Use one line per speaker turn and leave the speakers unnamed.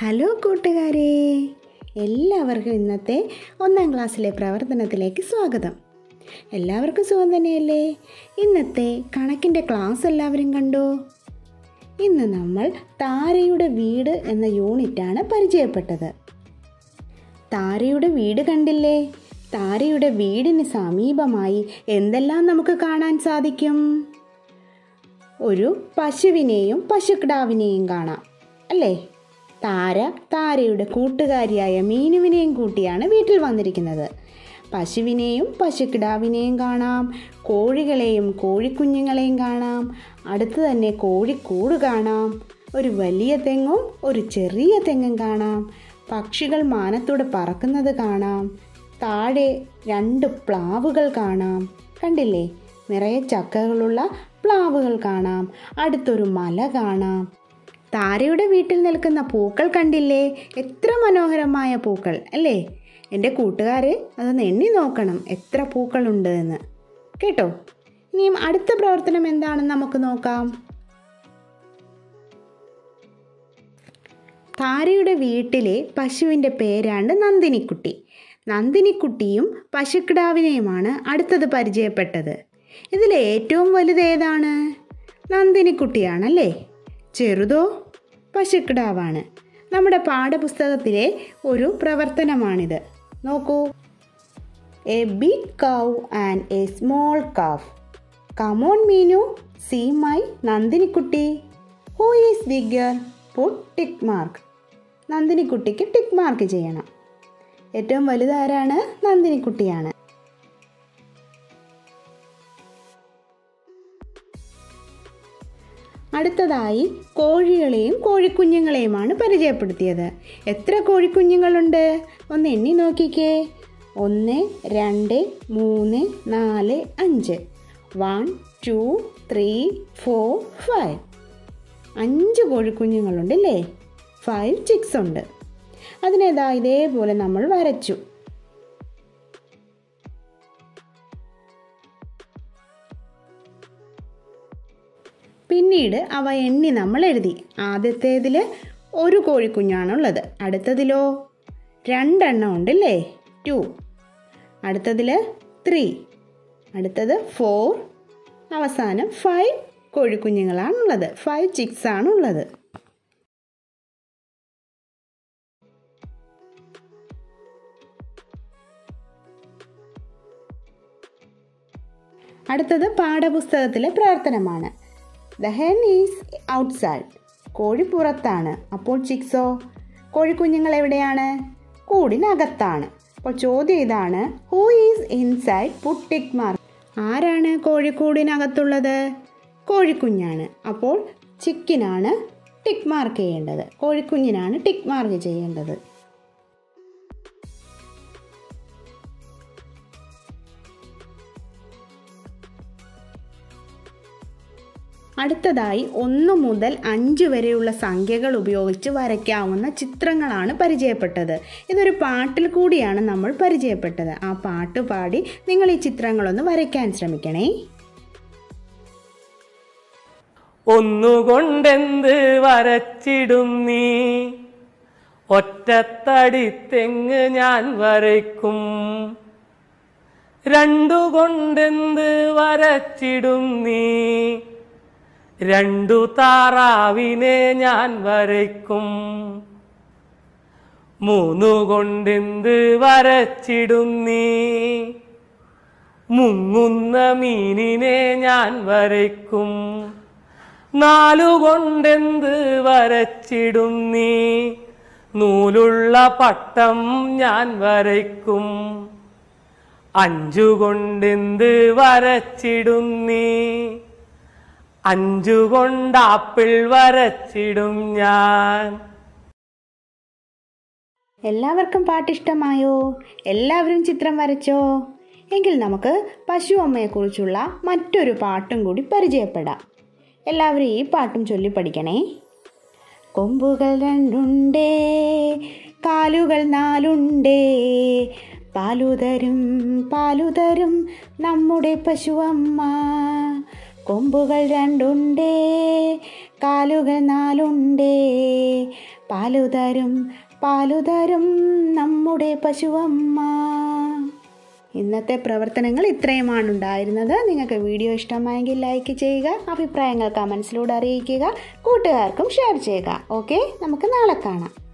Hello കൂട്ടുകാരെ, എല്ലാവർക്കും ഇന്നത്തെ 1ാം ക്ലാസ്സിലെ പ്രവർത്തനത്തിലേക്ക് സ്വാഗതം. എല്ലാവർക്കും സുഖം തന്നെയല്ലേ? ഇന്നത്തെ കണക്കിൻ്റെ ക്ലാസ് എല്ലാവരും കണ്ടോ? ഇന്ന് നമ്മൾ താരയുടെ വീട് എന്ന യൂണിറ്റാണ് പരിചയപ്പെട്ടത്. താരയുടെ വീട് കണ്ടില്ലേ? താരയുടെ വീടിന് സമീപമായി എന്തെല്ലാം നമുക്ക് കാണാൻ സാധിക്കും? ഒരു പശുവിനെയും പശുക്കിടാവിനെയും കാണാം അല്ലേ? താരയുടെ കൂട്ടുകാരിയായ മീനുവിനെയും കൂട്ടിയാണ് വീട്ടിൽ വന്നിരിക്കുന്നത്. പശുവിനെയും പശുക്കിടാവിനെയും കാണാം, കോഴികളെയും കോഴിക്കുഞ്ഞുങ്ങളെയും കാണാം, അടുത്ത് തന്നെ കോഴിക്കൂട് കാണാം, ഒരു വലിയ തെങ്ങും ഒരു ചെറിയ തെങ്ങും കാണാം, പക്ഷികൾ മാനത്തൂടെ പറക്കുന്നത് കാണാം, താഴെ 2 പ്ലാവുകൾ കാണാം. കണ്ടില്ലേ? നിറയെ ചക്കകളുള്ള പ്ലാവുകൾ കാണാം, അടുത്തൊരു മല കാണാം. താരയുടെ വീട്ടിൽ നിൽക്കുന്ന പൂക്കൾ കണ്ടില്ലേ? എത്ര മനോഹരമായ പൂക്കൾ അല്ലേ? എൻ്റെ കൂട്ടുകാരെ, അതൊന്ന് എണ്ണി നോക്കണം എത്ര പൂക്കളുണ്ട് എന്ന്. കേട്ടോ? ഇനിയും അടുത്ത പ്രവർത്തനം എന്താണെന്ന് നമുക്ക് നോക്കാം. താരയുടെ വീട്ടിലെ പശുവിൻ്റെ പേരാണ് നന്ദിനിക്കുട്ടി. നന്ദിനിക്കുട്ടിയും പശുക്കിടാവിനെയുമാണ് അടുത്തത് പരിചയപ്പെട്ടത്. ഇതിൽ ഏറ്റവും വലുത് ഏതാണ്? നന്ദിനിക്കുട്ടിയാണല്ലേ. ചെറുതോ? പശുക്കിടാവാണ്. നമ്മുടെ പാഠപുസ്തകത്തിലെ ഒരു പ്രവർത്തനമാണിത്. നോക്കൂ. A big cow and a small calf. Come on Meenu, see my Nandinikutty. Who is bigger? Put tick mark. നന്ദിനിക്കുട്ടിക്ക് ടിക്ക് മാർക്ക് ചെയ്യണം. ഏറ്റവും വലുതാരാണ്? നന്ദിനിക്കുട്ടിയാണ്. അടുത്തതായി കോഴികളെയും കോഴിക്കുഞ്ഞുങ്ങളെയുമാണ് പരിചയപ്പെടുത്തിയത്. എത്ര കോഴിക്കുഞ്ഞുങ്ങളുണ്ട്? ഒന്ന് എണ്ണി നോക്കിക്കേ. 1 2 3 4 5. 1 2 3 4 5. 5 കോഴിക്കുഞ്ഞുങ്ങളുണ്ട് അല്ലേ? 5 ചിക്സ് ഉണ്ട്. അതിനേതാ ഇതേപോലെ നമ്മൾ വരച്ചു. പിന്നീട് അവ എണ്ണി നമ്മൾ എഴുതി. ആദ്യത്തേതിൽ 1 കോഴിക്കുഞ്ഞാണുള്ളത്. അടുത്തതിലോ 2 എണ്ണം ഉണ്ടല്ലേ? 2. അടുത്തതിൽ 3. അടുത്തത് 4. അവസാനം 5 കോഴിക്കുഞ്ഞുങ്ങളാണുള്ളത്. 5 ചിക്സ് ആണുള്ളത്. അടുത്തത് പാഠപുസ്തകത്തിലെ പ്രവർത്തനമാണ്. The hen is outside. കോഴി പുറത്താണ്. അപ്പോൾ ചിക്സോ? കോഴിക്കുഞ്ഞുങ്ങൾ എവിടെയാണ്? കൂടിനകത്താണ്. അപ്പോൾ ചോദ്യം ഇതാണ്, who is inside? Put tick mark. ആരാണ് കോഴിക്കൂടിനകത്തുള്ളത്? കോഴിക്കുഞ്ഞാണ്. അപ്പോൾ ചിക്കിനാണ് ടിക്ക് മാർക്ക് ചെയ്യേണ്ടത്. കോഴിക്കുഞ്ഞിനാണ് ടിക്ക് മാർക്ക് ചെയ്യേണ്ടത്. അടുത്തതായി 1 മുതൽ 5 വരെയുള്ള സംഖ്യകൾ ഉപയോഗിച്ച് വരയ്ക്കാവുന്ന ചിത്രങ്ങളാണ് പരിചയപ്പെട്ടത്. ഇതൊരു പാട്ടിൽ കൂടിയാണ് നമ്മൾ പരിചയപ്പെട്ടത്. ആ പാട്ട് പാടി നിങ്ങൾ ഈ ചിത്രങ്ങളൊന്ന് വരയ്ക്കാൻ ശ്രമിക്കണേ.
ഒന്നുകൊണ്ടെന്ത് വരച്ചിടും നീ, ഒറ്റത്തടി തെങ്ങ് ഞാൻ വരയ്ക്കും. 2 കൊണ്ടെന്ത് വരച്ചിടും നീ, 2 താറാവിനെ ഞാൻ വരയ്ക്കും. 3 കൊണ്ടെന്ത് വരച്ചിടും നീ, മുങ്ങുന്ന മീനിനെ ഞാൻ വരയ്ക്കും. 4 കൊണ്ടെന്ത് വരച്ചിടും നീ, നൂലുള്ള പട്ടം ഞാൻ വരയ്ക്കും. 5 കൊണ്ടെന്ത് വരച്ചിടും നീ, 5 കൊണ്ട് ആപ്പിൾ വരച്ചിടും ഞാൻ.
എല്ലാവർക്കും പാട്ടിഷ്ടമായോ? എല്ലാവരും ചിത്രം വരച്ചോ? എങ്കിൽ നമുക്ക് പശു അമ്മയെക്കുറിച്ചുള്ള മറ്റൊരു പാട്ടും കൂടി പരിചയപ്പെടാം. എല്ലാവരും ഈ പാട്ടും ചൊല്ലി പഠിക്കണേ. കൊമ്പുകൾ 2 ഉണ്ടേ, കാലുകൾ 4 ഉണ്ടേ, പാലുതരും നമ്മുടെ പശുവമ്മ. കൊമ്പുകൾ 2 ഉണ്ടേ, കാലുകൾ 4 ഉണ്ടേ, പാലുതരും പാലുതരും നമ്മുടെ പശുവമ്മ. ഇന്നത്തെ പ്രവർത്തനങ്ങൾ ഇത്രയുമാണ് ഉണ്ടായിരുന്നത്. നിങ്ങൾക്ക് വീഡിയോ ഇഷ്ടമായെങ്കിൽ ലൈക്ക് ചെയ്യുക, അഭിപ്രായങ്ങൾ കമൻസിലൂടെ അറിയിക്കുക, കൂട്ടുകാർക്കും ഷെയർ ചെയ്യുക. ഓക്കെ, നമുക്ക് നാളെ കാണാം.